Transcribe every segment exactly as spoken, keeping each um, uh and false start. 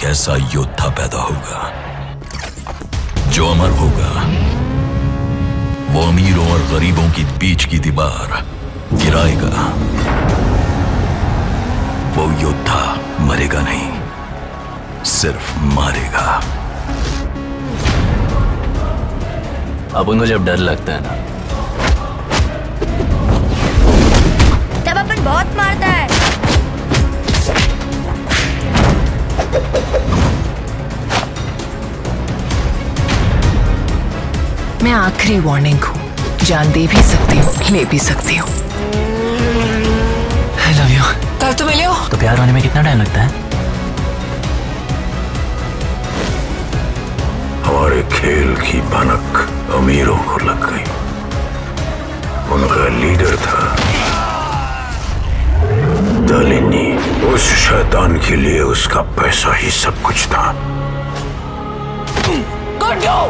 ऐसा योद्धा पैदा होगा जो अमर होगा। वो अमीरों और गरीबों की बीच की दीवार गिराएगा। वो योद्धा मरेगा नहीं, सिर्फ मारेगा। अपन को जब डर लगता है ना, तब अपन बहुत मारता है। मैं आखिरी वार्निंग हूँ, जान दे भी सकती हूँ, ले भी सकती हूँ। I love you। कल तो मिले हो। तो प्यार होने में कितना टाइम लगता है? हमारे खेल की भनक अमीरों को लग गई। उनका लीडर था दालिनी। उस शैतान के लिए उसका पैसा ही सब कुछ था। Good go!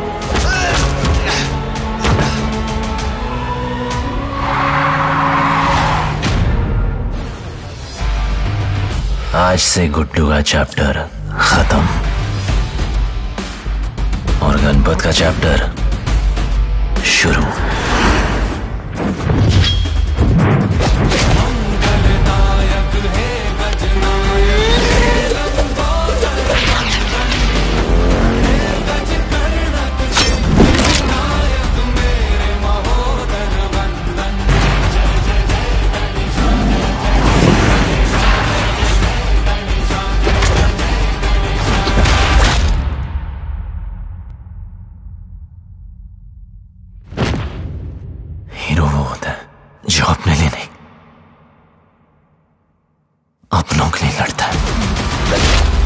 आज से गुड्डू का चैप्टर खत्म और गणपत का चैप्टर शुरू। हीरो वो होता है जो अपने लिए नहीं, अपनों के लिए लड़ता है।